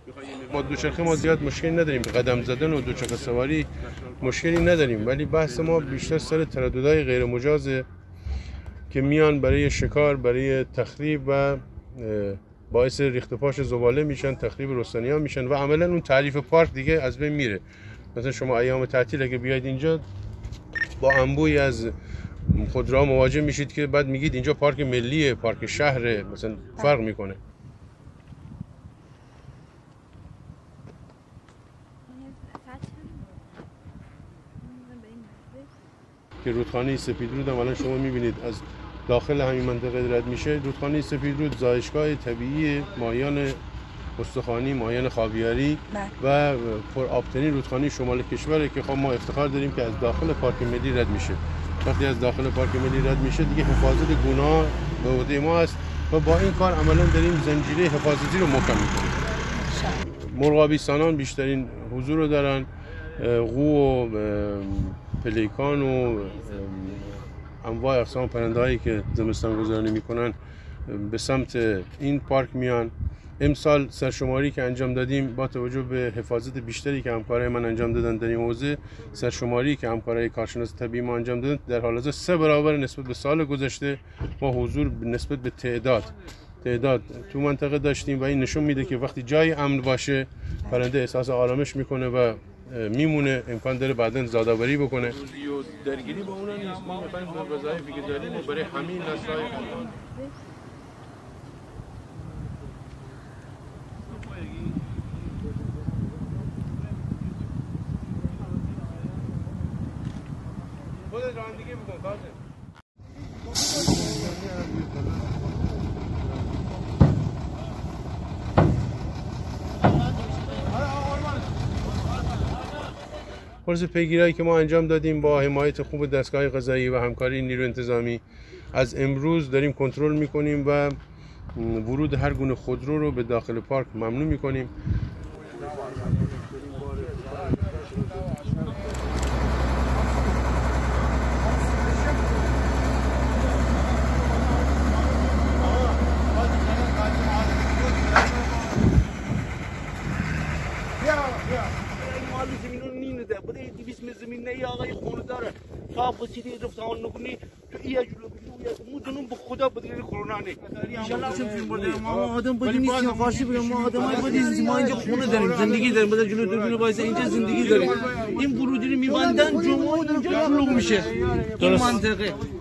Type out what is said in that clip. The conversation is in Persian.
ما دوچرخه ما زیاد مشکلی نداریم، قدم زدن و دوچرخه سواری مشکلی نداریم، ولی بحث ما بیشتر سر ترددهای غیر مجازه که میان برای شکار، برای تخریب و باعث ریخت پاش زباله میشن، تخریب رستنی‌ها میشن و عملا اون تعریف پارک دیگه از بین میره. مثلا شما ایام تعطیل اگه بیاید اینجا با انبوهی از خودروها مواجه میشید که بعد میگید اینجا پارک ملیه، پارک شهره، مثلا فرق میکنه. که رودخانه سپیدرود هم الان شما میبینید از داخل همین منطقه رد میشه. رودخانه سپیدرود زایشگاه طبیعی ماهیان استخوانی، ماهیان خاویاری و پرآبترین رودخانه شمال کشوره که خب ما افتخار داریم که از داخل پارک ملی رد میشه. وقتی از داخل پارک ملی رد میشه دیگه حفاظت گونه‌ها به عهده ما است و با این کار عملا داریم زنجیره حفاظتی رو محکم میکنیم. مرغابیستانان بیشترین حضور رو دارن، قو و پلیکان و انواع اقسام پرنده‌هایی که زمستان گذرانی میکنن به سمت این پارک میان. امسال سرشماری که انجام دادیم با توجه به حفاظت بیشتری که همکارای من انجام دادن در این حوزه، سرشماری که همکارای کارشناس طبیعی ما انجام دادن در حال حاضر 3 برابر نسبت به سال گذشته ما حضور نسبت به تعداد تو منطقه داشتیم و این نشون میده که وقتی جای امن باشه پرنده احساس آرامش میکنه و میمونه، امکان داره بعداً زادآوری بکنه. درگیری با اونا نیست، ما میخوایم به وظایفی که داریم برای همین نسل‌های خودت رانندگی بکن کاظم. خلاص پیگیری‌هایی که ما انجام دادیم با حمایت خوب دستگاه قضایی و همکاری نیرو انتظامی، از امروز داریم کنترل میکنیم و ورود هر گونه خودرو رو به داخل پارک ممنوع میکنیم. زمین آقای خونه داره صاحب بسیدی رفتان نکنی تو ایه جلو مودونم به خدا بدین کرونا نه ان شاء الله چه فیلم بردیم ما آدم بدی نیستیم فارسی بگم ما آدم بدی نیستیم ما اینجا خونه داریم زندگی داریم بعد جلو دوربین وایس اینجا زندگی داریم این ورودی رو میبندن جمعه اینجا شلوغ میشه این منطقه